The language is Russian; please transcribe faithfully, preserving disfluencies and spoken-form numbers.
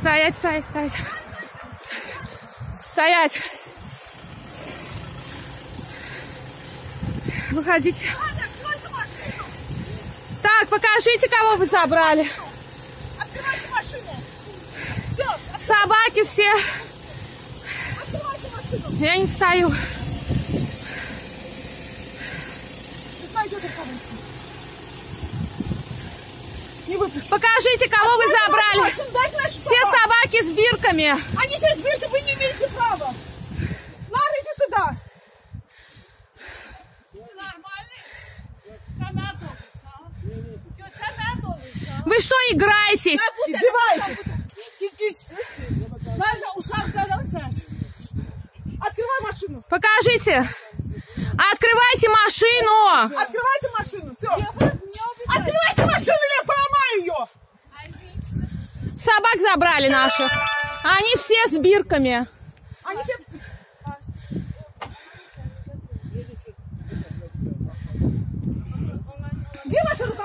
Стоять, стоять, стоять. Стоять. Выходите. Так, покажите, кого вы забрали. Открывайте машину. Все. Собаки все. Открывайте машину. Я не стою. Не выпущу. Покажите, кого вы забрали. Машину, дайте наши Все собак. собаки с бирками. Они все с биркой, вы не имеете права. Лара, иди сюда. Вы что, играетесь? Издеваетесь. Открывай машину. Покажите. Открывайте машину. Открывайте машину. Все. Открывайте машину, я поломаю ее. Собак забрали наших. Они все с бирками. Они все... Где ваша рука?